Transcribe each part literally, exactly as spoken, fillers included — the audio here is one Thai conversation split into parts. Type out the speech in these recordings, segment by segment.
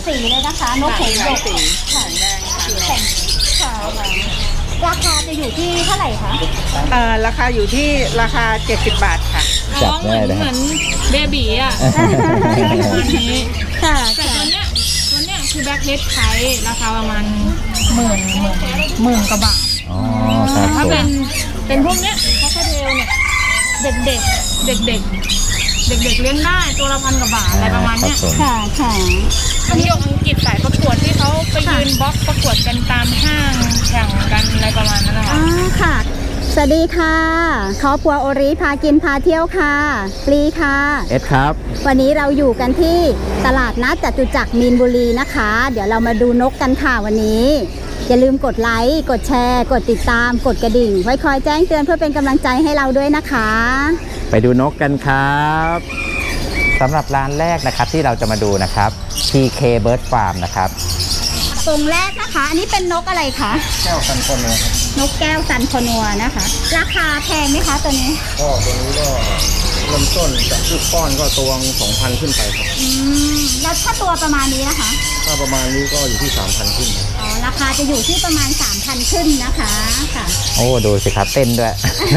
สีเลยนะคะนกหงส์หยกสีค่ะแดงค่ะแข็งค่ะราคาจะอยู่ที่เท่าไหร่คะเอ่อราคาอยู่ที่ราคาเจ็ดสิบบาทค่ะจับน้องเหได้มือนนะเหฮะมือนเบบีอ่ะประมาณนี้ค่ะแต่ตัวเนี้ยตัวเนี้ยคือแบ็คเลดไทราคาประมาณหมื่นหมื่นหมื่นกว่าบาทอ๋อครับถ้าผมเป็นเป็นพวกเนี้ยคอคาเทลเนี่ยเด็กเด็กเด็กเด็กเด็กเด็กๆเลี้ยงได้ตัวละพันกว่าบาทอะไรประมาณเนี้ยครับผมค่ะค่ะอันนี้ยกอังกฤษสายประกวดที่เขาไปยืนบล็อกประกวดกันตามห้างแข่งกันอะไรประมาณนั้นนะคะอ๋อค่ะสวัสดีค่ะครอบครัวโอริพากินพาเที่ยวค่ะปลีค่ะเอ็ดครับวันนี้เราอยู่กันที่ตลาดนัดจตุจักรมีนบุรีนะคะ เดี๋ยวเรามาดูนกกันค่ะวันนี้ อย่าลืมกดไลค์กดแชร์ กดติดตามกดกระดิ่ง ไว้คอยแจ้งเตือนเพื่อเป็นกำลังใจให้เราด้วยนะคะไปดูนกกันครับสำหรับร้านแรกนะครับที่เราจะมาดูนะครับ พี เค Bird Farm นะครับตรงแรกนะคะ อันนี้เป็นนกอะไรคะแก้วซันคอนนะครับนกแก้วซันคอนัวนะคะ ราคาแพงไหมคะตัวนี้ก็ตัวนี้ก็เริ่มต้นจากลูกป้อนก็ตัวสองพันขึ้นไปครับอืมแล้วถ้าตัวประมาณนี้นะคะถ้าประมาณนี้ก็อยู่ที่สามพันขึ้นครับอ๋อราคาจะอยู่ที่ประมาณ สามพัน ขึ้นนะคะค่ะโอ้ดูสิครับเต้นด้วย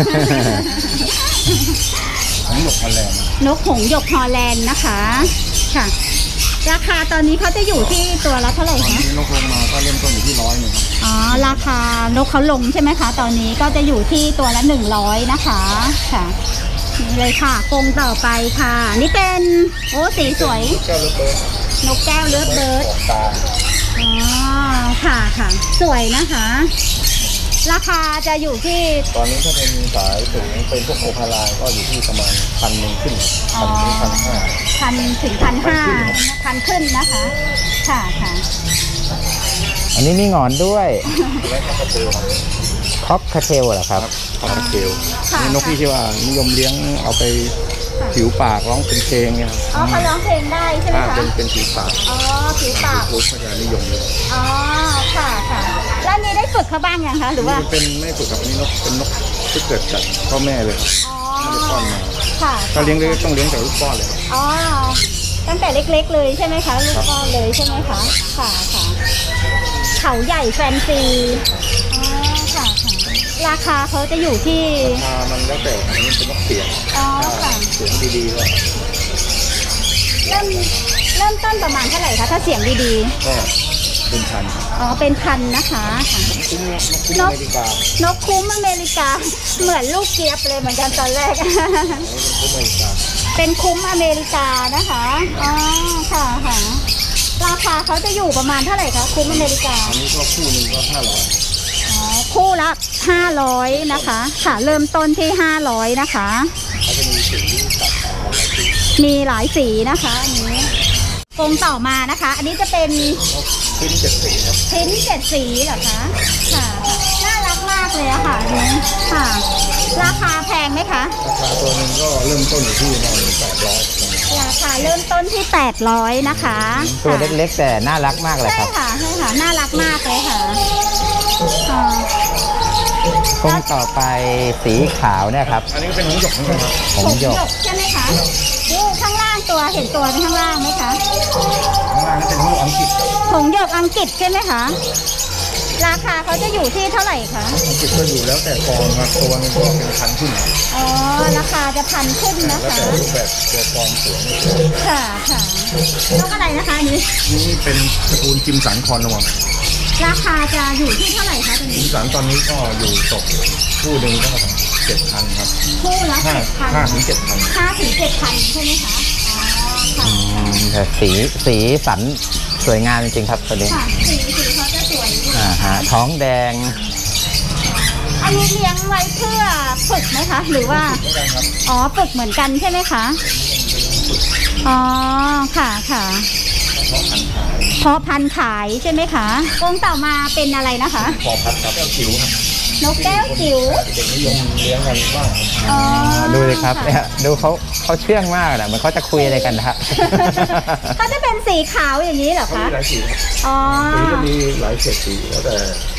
ทั้งหมดพันแรงนกหงส์หยกฮอลแลนด์นะคะค่ะ ราคาตอนนี้เขาจะอยู่ที่ตัวละเท่าไหร่ตอนคะนี้นกลงมาก็เริ่มต้นอยู่ที่ร้อยหนึ่งครับอ๋อราคานกเขาลงใช่ไหมคะ ตอนนี้ก็จะอยู่ที่ตัวละหนึ่งร้อยนะคะค่ะนี่เลยค่ะกรงต่อไปค่ะ นี่เป็นโอ้สีสวยแก้วลูกเบิร์ดนกแก้วเลือดเบิร์ดของตาอ๋อค่ะค่ะสวยนะคะ ราคาจะอยู่ที่ตอนนี้ถ้าเป็นสายสูงเป็นพวกโอพาลายก็อยู่ที่ประมาณพันหนึ่งขึ้นพันถึงพันห้าพันถึงพันห้าพันขึ้นนะคะ ค่ะค่ะอันนี้มีหงอนด้วยและก็กระเทลคอปคาเทลเหรอครับครับกระเทลค่ะนี่นกที่ที่ว่านิยมเลี้ยงเอาไปผิวปากร้องเป็นเพลงเนี่ยครับอ๋อเขาร้องเพลงได้ใช่ไหมถ้าคะเป็นเป็นผิวปากอ๋อผิวปากโค้ชเขาจะนิยมเลยอ๋อค่ะค่ะแล้วอันนี้ได้ฝึกเขาบ้างยังคะหรือว่านี่เป็นไม่ฝึกกับอันนี้นกเป็นนกที่เกิดจากพ่อแม่เลยอ๋อลูกป้อนมาค่ะถ้าเลี้ยงได้ต้องเลี้ยงจากลูกป้อนเลยอ๋อตั้งแต่เล็กๆเลยใช่ไหมคะลูกก้อนเลยใช่ไหมคะค่ะค่ะเขาใหญ่แฟนซีอ๋อค่ะค่ะราคาเขาจะอยู่ที่ราคามันแล้วแต่อันนี้เป็นนกเสียงอ๋อค่ะเสียงดีๆก็เริ่มเริ่มต้นประมาณเท่าไหร่คะถ้าเสียงดีก็เป็นพันๆอ๋อเป็นพันนะคะค่ะคุ้มนกคุ้มอเมริกานกคุ้มอเมริกาเหมือนลูกเจี๊ยบเลยเหมือนกันตอนแรกอันนี้เป็นคุ้มอเมริกาเป็นคุ้มอเมริกานะคะอ๋อค่ะค่ะราคาเขาจะอยู่ประมาณเท่าไหร่คะคุ้มอเมริกาอันนี้ก็คู่หนึ่งก็ห้าร้อยอ๋อคู่ละห้าร้อยนะคะค่ะเริ่มต้นที่ห้าร้อยนะคะเขาจะมีสีตัดอะไรสีมีหลายสีนะคะอันนี้กรงต่อมานะคะ อันนี้จะเป็นชิ้นเจ็ดสีครับชิ้นเจ็ดสีเหรอคะค่ะค่ะน่ารักมากเลยอะค่ะอันนี้ค่ะ ราคาแพงไหมคะราคาตัวหนึงก็เริ่มต้นอยู่ที่ประมาณแปดร้อยราคาเริ่มต้นที่แปดร้อยนะคะตัวค่ะเล็กๆแต่น่ารักมากเลยใช่ครับค่ะใช่ค่ะน่ารักมากเลยค่ะค่ะกรงต่อไปสีขาวเนี่ยครับอันนี้ก็เป็นหงส์หยกเหมือนกันครับหงส์หยกใช่ไหมคะดูข้างล่างตัวเห็นตัวข้างล่างไหมคะข้างล่างนี่เป็นหงส์อังกฤษครับหงส์หยกอังกฤษใช่ไหมคะ ราคาเขาจะอยู่ที่เท่าไหร่คะอังกฤษก็อยู่แล้วแต่กองครับตัวหนึงก็เป็นพันขึ้นครับอ๋อ ราคาจะพันขึ้นนะแล้วคะแต่รูปแบบตัวกองสวยไม่สวยค่ะค่ะนกอะไรนะคะอันนี้นี่เป็นตระกูลจิมสันคอนระวังราคาจะอยู่ที่เท่าไหร่คะตรงจินี้มสันตอนนี้ก็อยู่ตกคู่หนึ่งก็ประมาณเจ็ดพันครับคู่ละห้าเจ็ดพันห้าถึงเจ็ดพันห้าถึงเจ็ดพันใช่ไหมคะ อ๋อ ค่ะอืมแต่สีสีสันสวยงามจริงๆครับตัวนี้ค่ะ สีสีเขาจะสวยดีอ่าฮะท้องแดงอันนี้เลี้ยงไว้เพื่อฝึกไหมคะ หรือว่าไม่ได้ครับอ๋อ ฝึกเหมือนกันใช่ไหมคะ อ๋อ ค่ะค่ะ เพาะพันธุ์ขายใช่ไหมคะกรงต่อมาเป็นอะไรนะคะพอพัดครับแก้วจิ๋วครับนกแก้วจิ๋วเด็กนิยมเลี้ยงกันบ้างอ๋อดูเลยครับเนี่ยดูเขาเขาเชื่องมากนะเหมือนเขาจะคุยอะไรกันนะฮะเขาจะเป็นสีขาวอย่างนี้เหรอเขาคะมีหลายสีครับอ๋อสีจะมีหลายเฉดสีแล้วแต่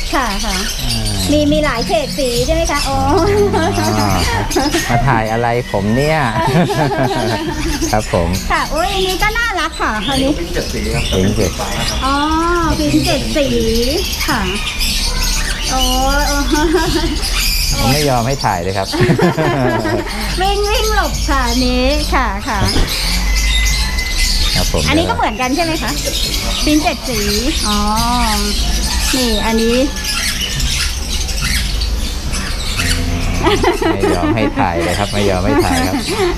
ค่ะค่ะมีมีหลายเฉดสีใช่ไหมคะอ๋อมาถ่ายอะไรผมเนี่ย ครับผมค่ะโอ้ยอันนี้ก็น่ารักค่ะอันนี้เจ็ดสีครับเห็นเจ็ดอ๋อพิมพ์เจ็ดสีค่ะโอ้ยโอ้ยผมไม่ยอมให้ถ่ายเลยครับวิ่งวิ่งหลบค่ะอันนี้ค่ะค่ะครับผมอันนี้ก็เหมือนกันใช่ไหมคะพิมพ์เจ็ดสีอ๋อนี่อันนี้ไม่ยอมให้ถ่ายเลยครับ ไม่ยอมให้ถ่ายครับ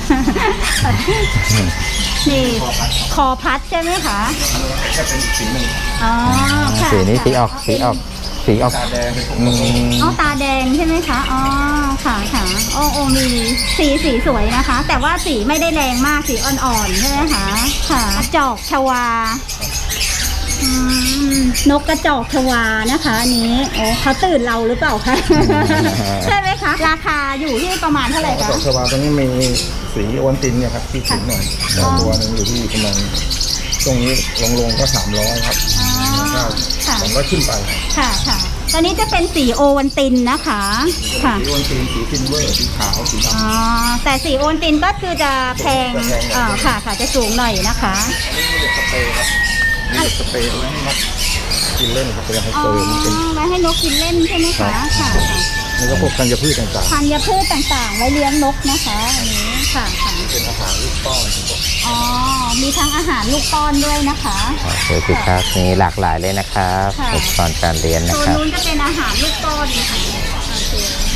นี่คอพัดใช่ไหมคะจะเป็นสีหนึ่งอ๋อค่ะสีนี้สีออกสีออกสีออกตาแดงเป็นพวกอืมอ๋อตาแดงใช่ไหมคะอ๋อค่ะค่ะโอ้โอ้มีสีสีสวยนะคะ แต่ว่าสีไม่ได้แรงมากสีอ่อนๆใช่ไหมคะค่ะกระจอกชวาอืมนกกระจอกชวานะคะอันนี้โอ้เขาตื่นเราหรือเปล่าคะ ใช่ไหมคะราคาอยู่ที่ประมาณเท่าไหร่กระคะจกชวาตัวนี้มีสีโอวัลตินเนี่ยครับที่สีหน่อยแต่ตัวหนึงอยู่ที่ประมาณตรงนี้ลงลงๆก็สามร้อยครับอ๋อข้าวค่ะสองร้อยขึ้นไปค่ะค่ะตอนนี้จะเป็นสีโอวันตินนะคะค่ะสีโอวัลตินสีซิลเวอร์สีขาวสีดำอ๋อแต่สีโอวันตินก็คือจะแพงอ่าค่ะค่ะจะสูงหน่อยนะคะอันนี้มีเด็กสเปรย์ครับมีเด็กสเปรย์เอาไว้ให้นกกินเล่นครับเป็นให้อ๋อเติมเป็นไว้ให้นกกินเล่นใช่ไหมคะค่ะค่ะนี่ก็พวกธัญพืชต่างธัญพืชต่างๆ ไว้เลี้ยงนกนะคะอันนี้ค่ะค่ะๆเป็นอาหารลูกป้อนของผมอ๋อมีทั้งอาหารลูกป้อนด้วยนะคะดูสิครับมีหลากหลายเลยนะครับค่ะอุปกรณ์การเรียนโซนะนครับนู้นจะเป็นอาหารลูกป้อนค่ะโอเค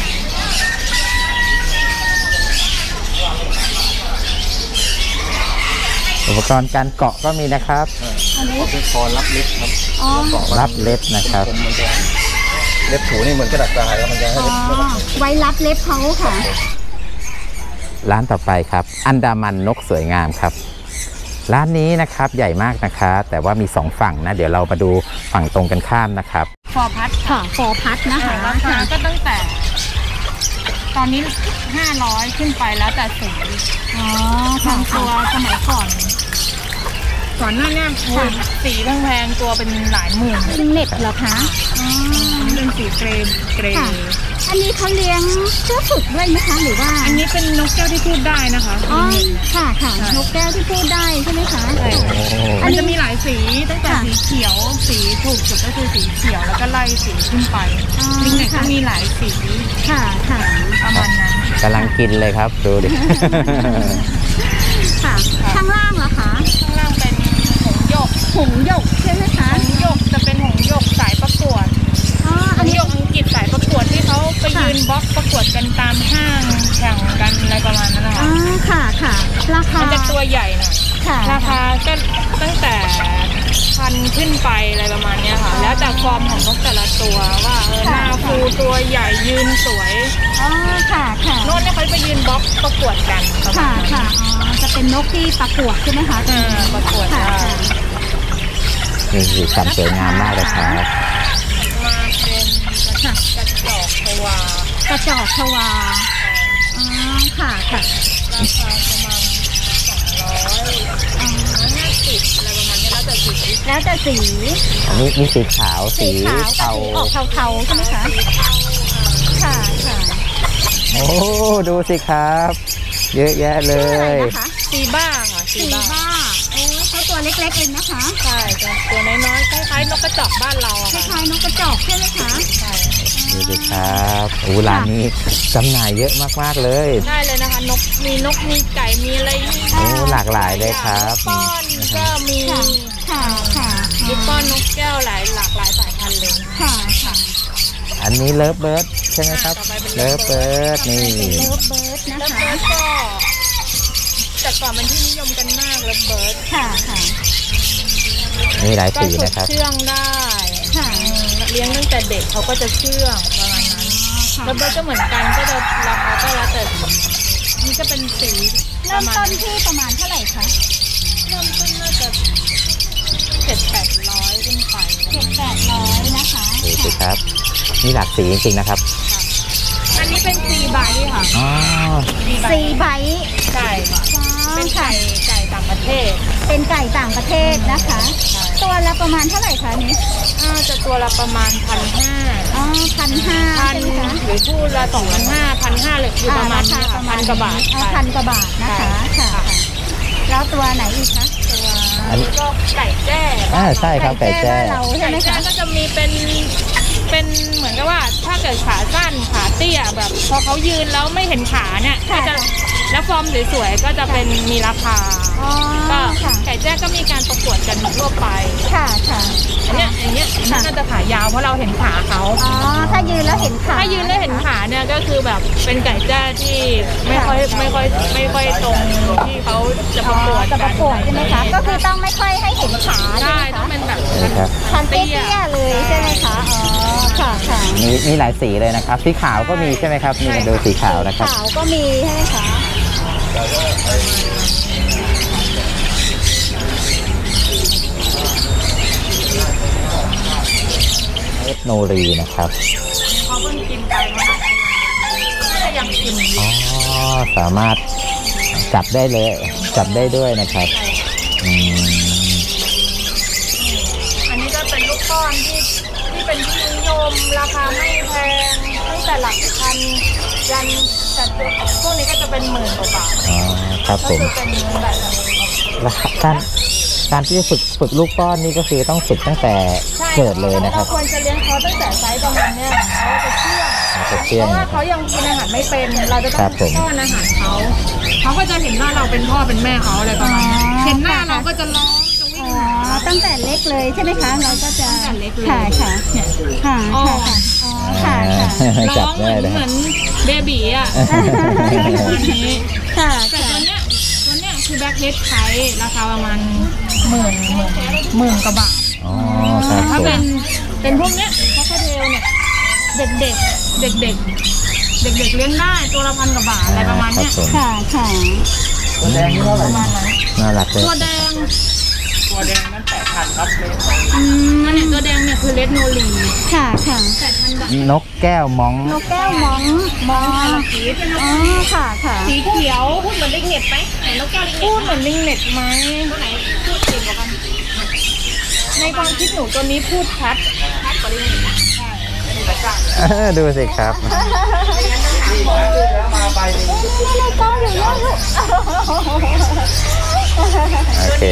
อุปกรณ์การเกาะก็มีนะครับอันนี้ก็เป็นคอรับเล็บครับอ๋อรับเล็บนะครับผมมันจะเล็บถูนี่เหมือนกระดาษทรายแล้วมันจะให้อ๋อเล็บไม่ต้องไว้รัดเล็บเขาค่ะร้านต่อไปครับ อันดามันนกสวยงามครับ ร้านนี้นะครับใหญ่มากนะครับแต่ว่ามีสองฝั่งนะ เดี๋ยวเรามาดูฝั่งตรงกันข้ามนะครับฟอร์พัดค่ะฟอร์พัดนะคะราคาก็ตั้งแต่ ตอนนี้ห้าร้อยขึ้นไปแล้วแต่สีอ๋อทาค่ะงตัวสมัยก่อน ก่อนหน้านี้โอ้ยสีแพงๆตัวเป็นหลายหมื่นลิงเน็ตเหรอคะอ๋ออันนี้เป็นสีเกรมเกรค่ะ อันนี้เขาเลี้ยงเพื่อฝึกด้วยไหมคะหรือว่าอันนี้เป็นนกแก้วที่พูดได้นะคะอ๋อค่ะค่ะนกแก้วที่พูดได้ใช่ไหมคะใช่โอ้มันจะมีหลายสีตั้งแต่ค่ะสีเขียว สีถูกสุดก็คือสีเขียวแล้วก็ไล่สีขึ้นไปอ๋อลิงเน็ตก็ค่ะมีหลายสีค่ะค่ะประมาณนั้นกำลังกินเลยครับดูดิค่ะ ข้างล่างเหรอคะข้างล่างเป็นหงส์หยกหงส์หยกใช่ไหมคะหงส์หยกจะเป็นหงส์หยกสายประกวดอ๋อหอันงส์นี้หยกอังกฤษสายประกวดที่เขาไปค่ะยืนบล็อกประกวดกันตามห้างแข่งกันอะไรประมาณนั้นนะอ๋คะอค่ะค่ะ ราคามันจะตัวใหญ่หน่อยค่ะราคาก็ตั้งแต่พันขึ้นไปอะไรประมาณเนี้ยค่ะ แล้วแต่ฟอร์มของนกแต่ละตัวว่าเออหน้าฟูตัวใหญ่ยืนสวยอ๋อค่ะค่ะโน่นเนี่ยเขาไปยืนบล็อกประกวดกันประมาค่ะณนั้นค่ะอ๋อจะเป็นนกที่ประกวดใช่ไหมคะอ่าประกวดค่ะได้ค่ะนี่สีสันสวยงามมากเลยครับมาเป็นกระกระจอกชวากระจอกชวาอ๋อค่ะค่ะราคาประมาณสองร้อยห้าสิบอะไรประมาณนี้แล้วแต่สีแล้วแต่สีอันนี้มีสีขาวสีสีขาวกับเทาสีออกเทาๆใช่ไหมคะค่ะค่ะโอ้ดูสิครับ เยอะแยะเลชื่ออะไรยนะคะสีบ้าค่ะสีสีบ้าบ้าโอ้เขาตัวเล็กๆเองนะคะใช่จะตัวน้อยๆคล้ายๆนกกระจอกบ้านเราอะคค่ะล้ายๆนกกระจอกใช่ไหมคะใช่ดูสิครับโอ้ร้านนี้จำหน่ายเยอะมากๆเลยได้เลยนะคะนกมีนกมีไก่มีอะไรโอ้หลากหลายเลยครับป้อนก็มีค่ะค่ะค่ะลูกป้อนนกแก้วหลายหลากหลายสายพันธุ์เลยค่ะค่ะอันนี้เลิฟเบิร์ดใช่ไหมครับต่อไปเป็นเลิฟเบิร์ดนี่เลิฟเบิร์ดนะแล้วคะเบิร์ดก็แต่ก่อนมันที่นิยมกันมากแล้วเบิร์ดค่ะค่ะมีหลายก็สีฝึกนะครับเชื่องได้ค่ะอืมเลี้ยงตั้งแต่เด็กเขาก็จะเชื่องประมาณนั้นค่ะแล้วเบิร์ดก็เหมือนกันก็จะราคาก็แล้วแต่นี่จะเป็นสีปเริ่ระมมาณต้นที่ประมาณเท่าไหร่คะเริ่มต้นน่าจะเจ็ดแปดร้อยขึ้นไปเจ็ดแปดร้อยนะคะดูสิครับ มีหลากสีจริงๆนะครับอันนี้เป็นซีไบท์ค่ะอ๋อสีใบไก่ค่ะเป็เป็น นไก่ไก่ไก่ต่างประเทศเป็นไก่ต่างประเทศนะคะ ตัวละประประมาณเท่าไหร่คะอันนี้อ่าจะตัวละประมาณพันห้าอ๋อพันห้าพันใช่ไหมคะหรือคู่ละสองพันห้าพันห้าหรืออยู่ประมาณนี้ค่ะพันกว่าบาทอ๋อพันกว่าบาทนะคะค่ะแล้วตัวไหนอีกคะอันนี้ก็ไก่แจ้อ่าใช่ครับไก่แจ้บ้านเราใช่ไก่ไหมแจ้คะก็จะมีเป็นเป็นเหมือนกับว่าถ้าเกิดขาสั้นขาเตี้ยแบบ พอเขายืนแล้วไม่เห็นขาเนี่ยก็จะแล้วฟอร์มสวยๆก็จะเป็นมีราคาอ๋อก็ค่ะไก่แจ้ก็มีการประกวดกันทั่วไปค่ะค่ะอันเนี้ยอย่างเงี้ยอันนี้น่าจะขายาวเพราะเราเห็นขาเขาอ๋อถ้ายืนแล้วเห็นขาถ้ายืนแล้วเห็นขาเนี่ยก็คือแบบเป็นไก่แจ้ที่ไม่ค่อยไม่ค่อยไม่ค่อยตรงที่เขาจะประกวดจะประกวดใช่ไหมคะก็คือต้องไม่ค่อยให้เห็นขาใช่ใช่ไหมต้อคะงเป็นแบบนะครับคันเตี้ยๆเลยใช่ไหมคะอ๋อค่ะค่ะมีมีหลายสีเลยนะครับสีขาวก็มีใช่ไหมครับนี่ดูสีขาวนะครับขาวก็มีใช่ไหมคะเอสโนรีนะครับเขาเพิ่งกินไปมันก็ยังกินอยู่อ๋อสามารถจับได้เลยจับได้ด้วยนะครับอืมอันนี้ก็เป็นลูกก้อนที่ที่เป็นที่นิยมราคาไม่แพงตั้งแต่หลักพันยันแต่พวกนี้ก็จะเป็นหมื่นกว่าบาทอ๋อครับก็ผมคือเป็นแบบนี้แล้วการการที่จะฝึกฝึกลูกป้อนนี่ก็คือต้องฝึกตั้งแต่เกิดเลยนะครับเราควรจะเลี้ยงเขาตั้งแต่ไซส์ประมาณเนี้ยเขาจะเชื่องจะเชื่องนะครัเพราะว่าเขาบยังกินอาหารไม่เป็น เราจะคต้รัอบ งผมป้อนอาหารเขา เขาก็จะเห็นว่าเราเป็นพ่อเป็นแม่เขาอะไรประมาณนี้เห็นหน้าเราก็จะร้องจะวิ่อ๋งอหาตั้งแต่เล็กเลยใช่ไหมคะเราก็จะตั้งแต่เล็กเลยค่ะค่ะเนี่ยค่ะอ๋อค่ะอ๋อค่ะค่ะร้จัอบ งเหได้มือนเลยเหมือนเบบีอ่ะคประมาณนี้ค่ะแต่ค่ะตัวเนี้ยตัวเนี้ยคือแบ็คเฮดไทราคาประมาณหมื่นหมื่นหมื่นกว่าบาทอ๋อครับถ้าผมเป็นเป็นพวกเนี้ยคอคเทลเนี่ยเด็กเด็กเด็กเด็กเด็กเด็กๆเลี้ยงได้ตัวละพันกว่าบาทอะไรประมาณครัเนี้บยผมค่ะค่ะตัวแดงนี่เท่าไหร่ประมาณนั้นน่ารักเลยตัวแดงตัวแดงนั้นแปดพันครับอืมอันเนี้ยตัวแดงเนี่ยคือเลดโนลีค่ะค่ะแปดพันบาทนกแก้วม้องนกแก้วมองมองสีเป็นนกอ๋อค่ะค่ะสีเขียวพูดเหมือนลิงเน็ตไหมไหนนกแก้วลิงเน็ตพูดเหมือนลิงเน็ตไหมตัวไหนพูดเก่งกว่ากันในความคิดหนูตัวนี้พูดชัดชัดกว่าลิงเน็ตใช่เป็นภาษาเออดูสิครับมาไปนี่ๆๆกล้องอยู่เนี่ยลูกโอเค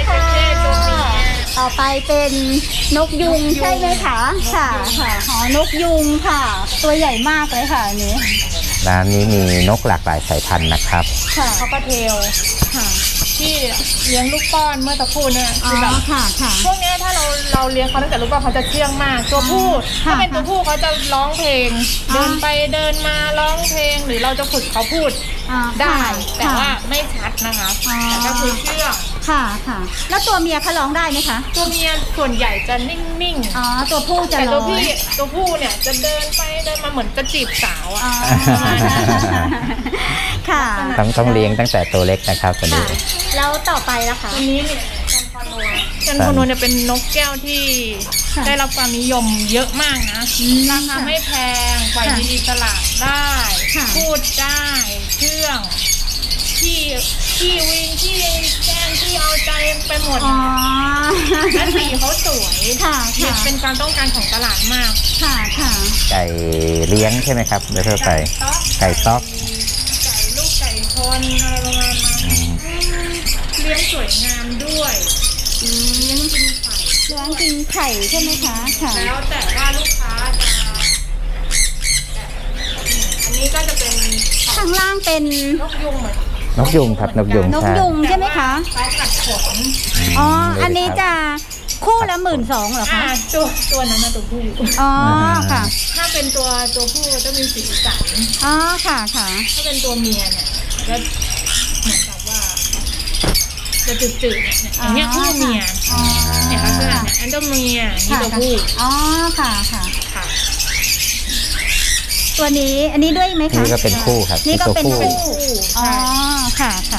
ต่อไปเป็นนกยุงใช่ไหมคะค่ะค่ะอ๋อนกยุงค่ะ ตัวใหญ่มากเลยค่ะอันนี้ร้านนี้มีนกหลากหลายสายพันธุ์นะครับค่ะคอกเทลค่ะที่เลี้ยงลูกป้อนเมื่อตะครู่เนี่ยอ๋อคือแบบค่ะค่ะพวกเนี้ยถ้าเราเราเลี้ยงเขาตั้งแต่ลูกป้อนเขาจะเชื่องมาก ตัวผู้ค่ะถ้าเป็นตัวผู้เขาจะร้องเพลงอ๋อเดินไปเดินมาร้องเพลงหรือเราจะฝึกเขาพูดอ่าได้ค่ะแต่ว่าไม่ชัดนะคะอ๋อแต่ก็คือเชื่องค่ะค่ะ แล้วตัวเมียเขาร้องได้ไหมคะตัวเมียส่วนใหญ่จะนิ่งๆอ๋อตัวผู้จะแต่ร้ตัอวงพี่ตัวผู้เนี่ยจะเดินไปเดินมาเหมือนจะจีบสาวอ๋ออะค่ะต้องต้องเลี้ยงตั้งแต่ตัวเล็กนะครับตัวค่ะนี้แล้วต่อไปล่ะคะตัวนี้เนี่ยจันคอนัวจันคอนัวเนี่ยเป็นนกแก้วที่ค่ะได้รับความนิยมเยอะมากนะอืมราคาไม่แพงปล่อยค่ะในอิสระได้ค่ะพูดได้เชื่องที่ที่วิงที่แจ้งที่เอาใจไปหมดอ๋อและสีเขาสวยค่ะเนี่ค่ะยเป็นการต้องการของตลาดมากค่ะค่ะไก่เลี้ยงใช่ไหมครับโดยทั่วไปต๊อกไก่ต๊อกไก่ลูกไก่ชนอะไรประมาณนั้นอืมเลี้ยงสวยงามด้วยเลี้ยงกินไข่เลี้ยงกินไข่ใช่ไหมคะค่ะแล้วแต่ว่าลูกค้าจะแบบอันนี้ก็จะเป็นข้างล่างเป็นนกยุงเหมือนนกยุงครับนกยุงนกใช่ยุงใช่ไหมคะเขากัดขนอ๋อมอันนี้จะคู่ละหมื่นสองเหรออ่าคะตัวตัวนั้นนะตัวผู้อ๋อ ค่ะถ้าเป็นตัวตัวผู้จะมีสีสันอ๋อ ค่ะค่ะถ้าเป็นตัวเมียเนี่ยจะเหมือนกับว่า จะจืดๆเนี่ยเนี่ยอย่างเงี้ยคู่เมียอ๋อเนี่ยลักษณะเนี่ยอันตัวเมียนี่ตัวผู้อ๋อ ค่ะค่ะค่ะตัวนี้อันนี้ด้วยไหมคะนี่ก็เป็นคู่ครับนี่ก็เป็นตัวคู่ผู้อ๋อใช่ค่ะค่ะ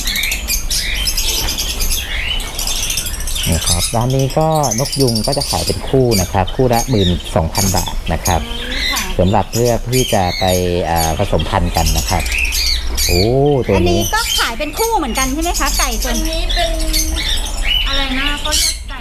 นี่ครับร้านนี้ก็นกยุงก็จะขายเป็นคู่นะครับ คู่ละหมื่นสองพันบาทนะครับค่ะสำหรับเพื่อที่จะไปอ่าผสมพันธุ์กันนะครับ โอ้ตัวอันนี้นี้ก็ขายเป็นคู่เหมือนกันใช่ไหมคะ ไก่ตัวอันนี้นี้เป็นอะไรนะเขาเรียกไก่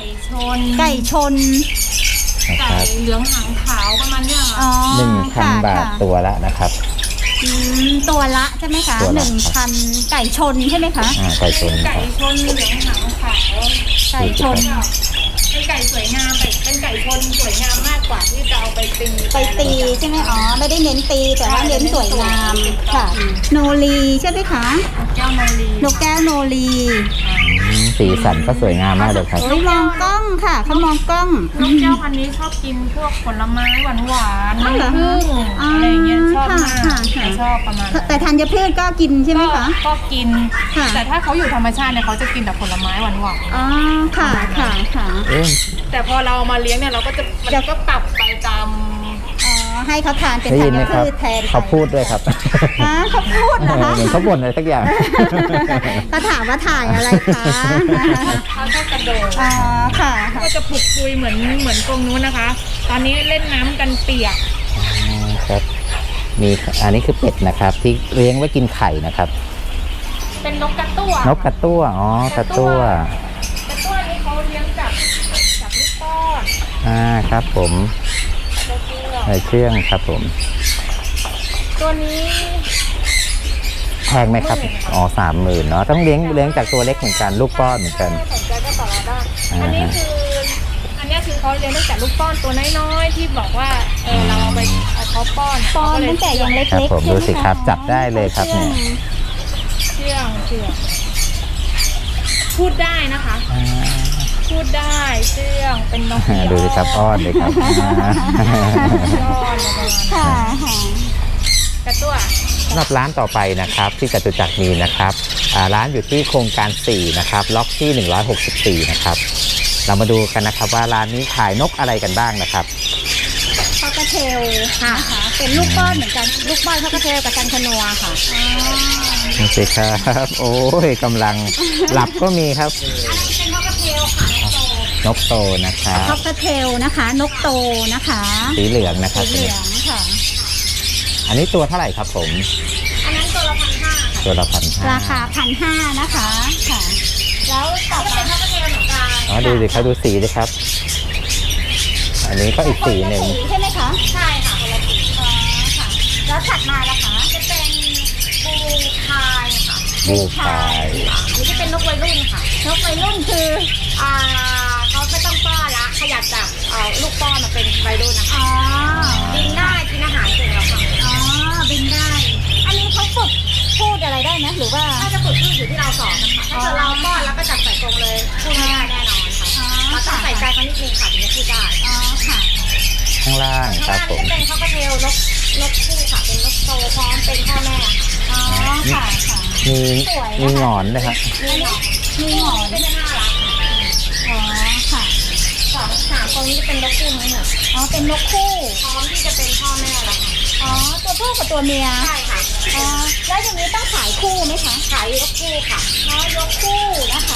ชนไก่ชนนะคไก่รับเหลืองหางขาวประมาณเนี้ยอ๋ค่ะอหนึ่งพันค่ะบาทค่ะตัวละนะครับอืมตัวละใช่ไหมคะตัวละหนึ่งพันไก่ชนใช่ไหมคะอ่าไก่ชนเป็นคไก่รับชนเหลืองหางขาวไก่ชนเป็นไก่สวยงามแต่เป็นไก่ชนสวยงามมากกว่าที่จะเอาไปตีไปตีใช่ไหมอ๋อไม่ได้เน้นตีแต่ว่าเน้นสวยงามค่ะ โนรีใช่ไหมคะแก้วโมลีนกแก้วโนรีอืมสีสันก็สวยงามมากเลยครับเขามองกล้องค่ะเขามองกล้องนกแก้วพันธุ์นี้ชอบกินพวกผลไม้หวานหวานๆอ๋อเหรอน้ำผึ้งอ๋อออะไรอย่างเงี้ยชอบมากค่ะค่ะชอบประมาณนั้นแต่ธัญพืชก็กินใช่ไหมคะก็กินค่ะแต่ถ้าเขาอยู่ธรรมชาติเนี่ยเขาจะกินแต่ผลไม้หวานหวานอ๋อค่ะค่ะค่ะเอ๊ะๆแต่พอเราเอามาเลี้ยงเนี่ยเราก็จะมันก็ปรับไปตามอ๋อให้เขาทานเป็นได้ธัยินไหมญครับพืชแทนไปเขาพูดด้วยครับฮะเขาพูดนะคะเหมือนเขาบ่นอะไรสักอย่างก็ถามว่าถ่ายอะไรคะเขาชอบกระโดดอ๋อค่ะค่ะก็จะปลุกคุยเหมือนเหมือนกรงนู้นนะคะ ตอนนี้เล่นน้ำกันเปียกอืมครับ มีอันนี้คือเป็ดนะครับ ที่เลี้ยงไว้กินไข่นะครับเป็นนกกระตั้วนกกระตั้วอ๋อกระตั้วกระตั้วนี้เขาเลี้ยงจากจากลูกป้อนอ่าครับผมกระตั้วในเครื่องครับผมตัวนี้แพงไหมครับอ๋อสามหมื่นเนาะต้องเลี้ยงเลี้ยงจากตัวเล็กเหมือนกันลูกป้อนเหมือนกันถ้าสนใจก็ต่อรองได้อ่าอันนี้คืออันนี้คือเขาเลี้ยงตั้งแต่ลูกป้อนตัวน้อยๆที่บอกว่าเออเราเอาไปเอาเขาป้อนปอนเขาก็เลยตั้งแต่ยังเล็กครับๆผมใช่ไหดูสิครับะจับได้เลยครับเนี่ยเชื่องเชื่องพูดได้นะคะอ่าพูดได้เชื่องเป็นนกที่ดูสิครับอ้อนเลยครับอ่าอ้อนอะไรประมาณนั้นค่ะค่ะกระตั้วสำหรับร้านต่อไปนะครับที่จตุจักรมีนะครับอ่าร้านอยู่ที่โครงการสี่นะครับล็อกที่หนึ่งร้อยหกสิบสี่นะครับเรามาดูกันนะครับว่าร้านนี้ขายนกอะไรกันบ้างนะครับคอกเทลค่ะเป็นลูกป้อนเหมือนกันลูกป้อนคอกเทลกับกันชนัวค่ะนี่สิครับ โอ้ยกำลังหลับก็มีครับเป็นนกกระเทลค่ะนกโตนะครับคอกเทลนะคะ นกโตนะคะสีเหลืองนะครับสีเหลืองค่ะอันนี้ตัวเท่าไหร่ครับผมอันนั้นตัวละพันห้าค่ะตัวละพันห้าราคาพันห้านะคะค่ะแล้วต่อมาเป็นนกกระเทลเหมือนกันอ๋อดูสิเขาดูสีดิครับ อันนี้ก็อีกสีหนึ่งใช่ไหมคะใช่ค่ะคนละสีอ๋อค่ะ แล้วถัดมาล่ะคะจะเป็นบูคายค่ะบูพายอันนี้จะเป็นนกวัยรุ่นค่ะนกวัยรุ่นคืออ่าเขาไม่ต้องป้อนละขยับจากเอ่อลูกป้อนมาเป็นวัยรุ่นนะคะอ๋อบินได้กินอาหารเก่งแล้วค่ะอ๋อบินได้ อันนี้เขาฝึกพูดอะไรได้ไหมหรือว่าถ้าจะฝึกพูดอยู่ที่เราสอนนะคะถ้าเกิดเราป้อนแล้วก็จับใส่กรงเลยพูดไม่ได้แน่นอนค่ะอ๋อเราต้องใส่ใจเขานิดนึงค่ะถึงจะพูดได้อ๋อค่ะข้างล่างข้างครับล่างผนี่มจะเป็นข้าวกระเทลนกนกคู่ค่ะเป็นนกโตพร้อมเป็นพ่อแม่ค่ะอ๋อค่ะค่ะมีมีหงอนนะครับมีหนอนมีหงอนเป็นน่ารักค่ะอ๋อค่ะสองสามตัวนี้จะเป็นนกคู่ทั้งหมดอ๋อเป็นนกคู่พร้อมที่จะเป็นพ่อแม่แล้วค่ะอ๋อตัวผู้กับตัวเมียใช่ค่ะอ๋อแล้วอย่างนี้ต้องขายคู่ไหมคะขายยกคู่ค่ะอ๋อยกคู่นะคะ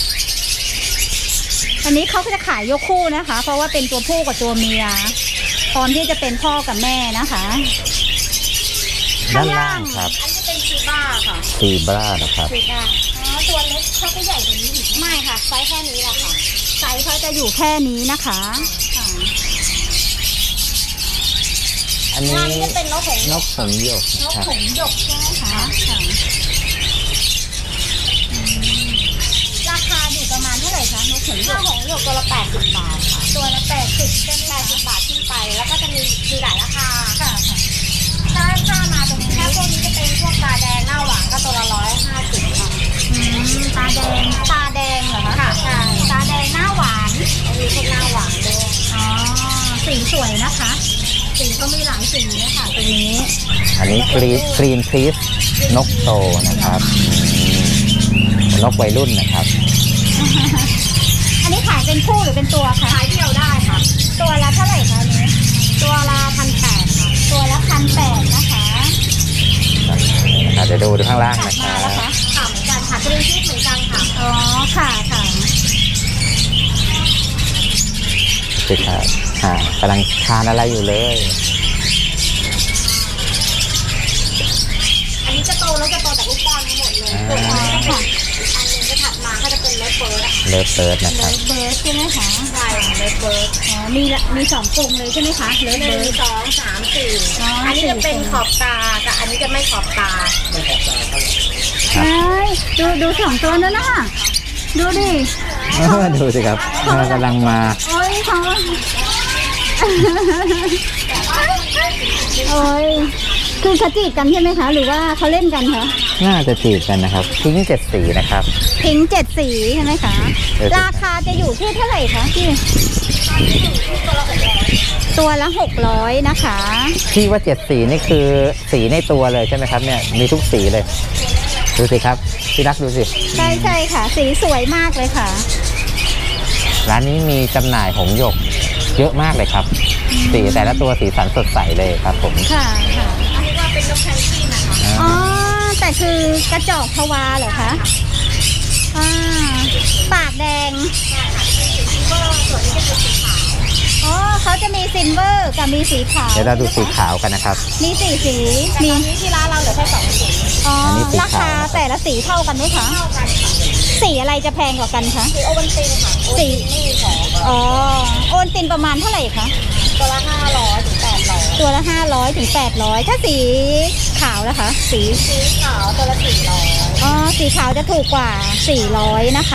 อันนี้เขาก็จะขายยกคู่นะคะ เพราะว่าเป็นตัวผู้กับตัวเมียพร้อมที่จะเป็นพ่อกับแม่นะคะด้านล่างครับอันนี้เป็นชีบ้าค่ะซีบรานะครับชีบ้าอ๋อตัวเล็กเขาก็ใหญ่กว่านี้อีกไม่ค่ะไซส์แค่นี้แหละค่ะไซส์เขาจะอยู่แค่นี้นะคะค่ะอันนี้งานนี้จะเป็นนกหงส์นกหงส์หยกนนะกครับหงส์หยกใช่ไหมคะค่ะอืมราคาอยู่ประมาณเท่าไหร่คะนกหงส์หยถ้าก หงส์หยกตัวละแปดสิบบาทค่ะตัวละแปดสิบใช่ไหมแปคะดสิบบาทขึ้นไป แล้วก็จะมีมีหลายราคาค่ะค่ะถ้าถ้ามาตรงนี้ถ้าพวกนี้จะเป็นพวกตาแดงหน้าหวานก็ตัวละร้อยห้าสิบค่ะอืมตาแดงตาแดงเหรอคะค่ะใช่ตาแดงหน้าหวานมีพวกหน้าหวานด้วยอ๋อสีสวยนะคะ สีก็มีหลายสีนะคะตรงนี้อันนี้กรีนกรีนครีสนกโตนะครับอืมนกวัยรุ่นนะครับอันนี้ขายเป็นคู่หรือเป็นตัวคะขายเดี่ยวได้ค่ะตัวละเท่าไหร่คะอันนี้ตัวละพันแปดค่ะตัวละพันแปดนะคะอ่ะเดี๋ยวดูดูข้างล่างถัดนะคมารับแล้วคะค่ะเหมือนกันค่ะกรีนชีสเหมือนกันค่ะอ๋อค่ะค่ะสิครับอ่ากำลังทานอะไรอยู่เลยอันนี้จะโตแล้วจะโตจากลูกป้อนทั้งหมดเลยส่วนอันนี้จะเป็นอีกอันหนึงจะถัดมาก็จะเป็นเนื้อเฟิร์สอะเลิฟเบิร์ดนะครับเบิร์ดใช่ไหมคะใช่เลเบิร์ดอ๋อมีละมีสองกรงเลยใช่ไหมคะเลิฟหเบินึ่งร์ดสองสามสี่อ๋ออัอันนี้จะเป็นสี่ขอบตากับอันนี้จะไม่ขอบตาใช่ดูดูสองตัวนั้นน่ะดูดิเออดูสิครับเออกำลังมาโอ้ยเขาโอ้ยคือเขาจีบกันใช่ไหมคะ หรือว่าเขาเล่นกันคะน่าจะจีบกันนะครับทิ้งเจ็ดสีนะครับทิ้งเจ็ดสีใช่ไหมคะเออราคาจะอยู่ที่เท่าไหร่คะพี่ตัวละหกร้อยนะคะที่ว่าเจ็ดสีนี่คือสีในตัวเลยใช่ไหมครับเนี่ยมีทุกสีเลย ดูสิครับพี่รักดูสิใช่ใช่ค่ะ สีสวยมากเลยค่ะร้านนี้มีจำหน่ายหงส์หยกเยอะมากเลยครับ สีแต่ละตัวสีสันสดใสเลยครับผมค่ะค่ะอันนี้ว่าเป็นนกแพนกวินนะคะอ่าอ๋อแต่คือกระจอกพวาเหรอคะอ่าปากแดงก็ส่วนนี้จะเป็นสีขาวอ๋อเขาจะมีซิลเวอร์กับมีสีขาวเดี๋ยวเราดูสีขาวกันนะครับมีสี่สีแต่มีตอนนี้ที่ร้านเราเหลือแค่สองสีอ๋ออนนี้สีราขาวคาแต่ละสีเท่ากันไหมคะเท่ากันค่ะสีอะไรจะแพงกว่ากันคะสีโอวันตินค่ะโอสีวันตินนี่ของอ๋อโอนตินประมาณเท่าไหร่คะตัวละห้าร้อยถึงแปดร้อยตัวละห้าร้อยถึงแปดร้อยถ้าสีขาวนะคะ สีสีขาวตัวละสี่ร้อยอ๋อสีขาวจะถูกกว่าสี่ร้อยนะคะ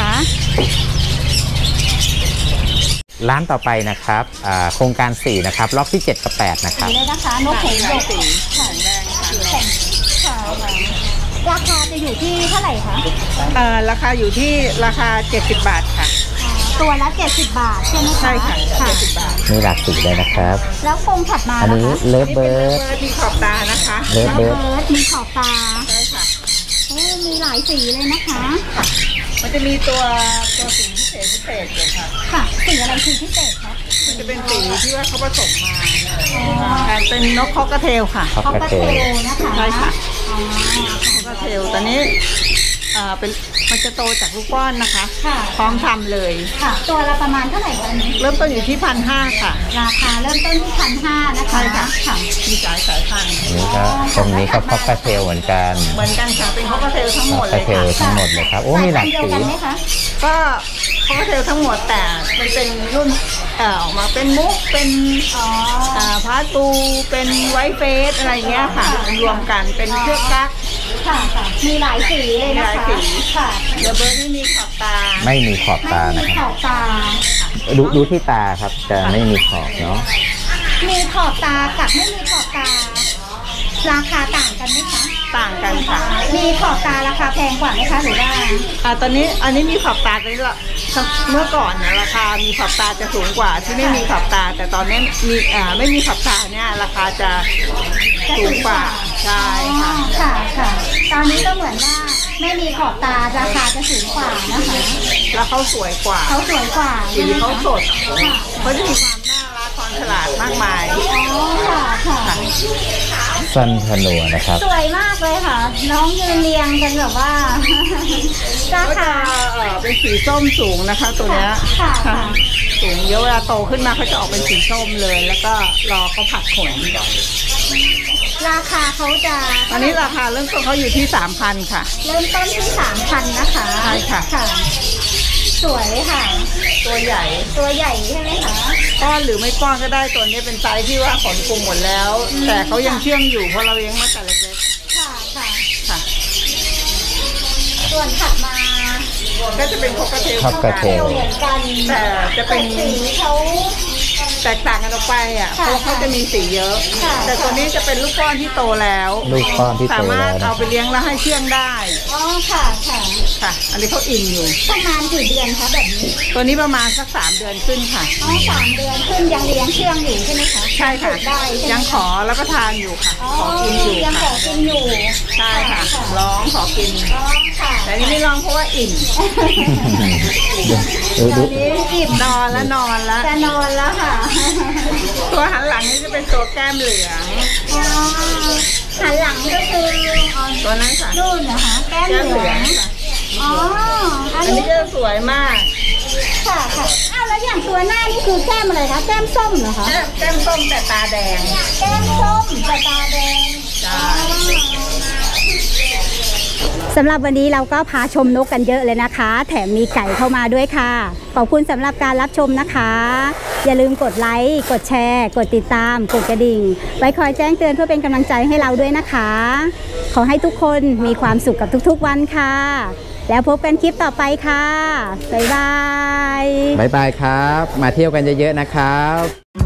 ร้านต่อไปนะครับอ่าโครงการสี่นะครับล็อกที่เจ็ดกับแปดนะครับสีเลยนะคะนกหงส์หยกสีค่ะแดงค่ะค่ะค่ะราคาจะอยู่ที่เท่าไหร่คะเอ่อราคาอยู่ที่ราคาเจ็ดสิบบาทค่ะตัวละเจ็ดสิบบาทใช่ไหมคะใช่ค่ะค่ะเจ็ดสิบบาทมีหลากสีเลยนะครับแล้วโครงถัดมาอันนะนี้คะเลิฟนี่เบิเป็นร์ดเบิร์ดมีขอบตานะคะเลิฟแล้วเบิร์ดเบิร์ดมีขอบตาใช่ค่ะโอ้มีหลายสีเลยนะคะมันจะมีตัวตัวสีพิเศษพิเศษอยู่ค่ะค่ะ สีอะไรคือพิเศษคะมันจะเป็นสีที่ว่าเขาผสมมาแต่เป็นนกคอกระเทลค่ะคอกเขากระกระเทเทลลนะคะใช่ค่ะอ๋อคอกระเทลตอนนี้เอ่อเป็นมันจะโตจากลูกก้อนนะคะค่ะพร้อมทำเลยค่ะ ตัวละประมาณเท่าไหร่คะอันนี้เริ่มต้นอยู่ที่พันห้าค่ะราคาเริ่มต้นที่พันห้านะคะใช่ค่ะค่ะมีสายสายพันธุ์อันนี้ก็ตรงนี้ก็คอกกระเทลเหมือนกันเหมือนกันค่ะเป็นคอกระเทลทั้งคหมอกดกเลระยเทลค่ะทั้งหมดเลยครับโอ้มีหลากสายพันธุ์เดียวสีกันไหมคะก็คอกระเทลทั้งหมดแต่มันเป็นรุ่นเอ่อออกมาเป็นมุกเป็นอ๋ออ่าพาตูเป็นไวท์เฟสอะไรเงี้ยค่ะรวมกันเป็นเชือกกั๊กค่ะค่ะ มีหลายสีเลยนะคะมีหลายสีค่ะเดอะเบิร์ดนี่มีขอบตาไม่มีขอบไม่ตามีนะคขรับอบตาดูดูที่ตาครับจะไม่มีขอบเนาะมีขอบตากับไม่มีขอบตา ราคาต่างกันไหมคะต่างกันค่ะมีขอบตาราคาแพงกว่าไหมคะหรือว่าอ่าตอนนี้อันนี้มีขอบตาตอนนี้ละเมื่อก่อนนะราคามีขอบตาจะสูงกว่าที่ไม่มีขอบตา แต่ตอนนี้มีอ่าไม่มีขอบตาเนี่ยราคาจะสูงกว่าใช่ค่ะอ๋อค่ะค่ะ ตอนนี้ก็เหมือนว่าไม่มีขอบตาราคาจะสูงกว่านะคะแล้วเขาสวยกว่าเขาสวยกว่าสีเขาสดค่ะเขาจะมีความน่ารักความฉลาดมากมายอ๋อค่ะค่ะสั้นผนวนะครับสวยมากเลยค่ะ น้องยืนเรียงกันแบบว่า ราก็จะคาเอ่อเป็นสีส้มสูงนะคะ ตัวเนี้ยค่ะค่ะสูงเยอะเวลาโตขึ้นมาเขาจะออกเป็นสีส้มเลย แล้วก็รอเขาผัดขนราคาเขาจะตอนนี้ราคาเริ่มต้นเขาอยู่ที่สามพันค่ะเริ่มต้นที่สามพันนะคะใช่ค่ะสวยค่ะตัวใหญ่ตัวใหญ่ใช่ไหมคะป้อนหรือไม่ป้อนก็ได้ตัวนี้เป็นไซส์ที่ว่าขนกลุ่มหมดแล้ว แต่เขายังเชื่องอยู่เพราะเราเลี้ยงมาแต่เล็กค่ะค่ะๆค่ะส่วนถัดมาก็จะเป็นคอกระเทลคอกกระเทลเหมือนกันแต่จะเป็นสีเขาแตกต่างกันออกไปอ่ะเพค่ะราะเขาจะมีสีเยอะค่ะแต่ตัวนี้จะเป็นลูกป้อนที่โตแล้วลูกป้อนที่โตสามารถแล้วนะเอาไปเลี้ยงแล้วให้เชื่องได้อ๋อค่ะค่ะค่ะ อันนี้เขาอิ่มอยู่ประมาณกี่เดือนคะแบบนี้ตัวนี้ประมาณสักสามเดือนขึ้นค่ะอ๋อสามเดือนขึ้นยังเลี้ยงเชื่องอยู่ใช่ไหมคะใช่ค่ะได้ใช่ไหมยังขอแล้วก็ทานอยู่ค่ะอ๋อขอกินอยู่ยังขค่ะอกินอยู่ใช่ค่ะ ร้องขอกินอ๋อค่ะแต่อันนี้ไม่ร้องเพราะว่าอิ่มดูตดูอนนี้อิ่มนอนแล้วนอนแล้วจะนอนแล้วค่ะตัวหันหลังนี่จะเป็นตัวแก้มเหลืองอ๋อหันหลังก็คืออ๋อตัวนั้นค่ะนู่นนะคะแก้มแก้มเหเหลืลืออง งค่ะอ๋ออัอันนนี้นี้ก็สวยมากค่ะค่ะอ้าวแล้วอย่างตัวหน้านี่คือแก้มอะไรคะแก้มส้มเหรอคะแก้มแก้มส้มแต่ตาแดงแก้มส้มแต่ตาแดงใช่อ๋อสำหรับวันนี้เราก็พาชมนกกันเยอะเลยนะคะ แถมมีไก่เข้ามาด้วยค่ะขอบคุณสำหรับการรับชมนะคะ อย่าลืมกดไลค์กดแชร์กดติดตามกดกระดิ่งไว้คอยแจ้งเตือนเพื่อเป็นกำลังใจให้เราด้วยนะคะ ขอให้ทุกคนมีความสุขกับทุกๆวันค่ะ แล้วพบกันคลิปต่อไปค่ะบ๊ายบายบ๊ายบายครับ มาเที่ยวกันเยอะๆนะครับ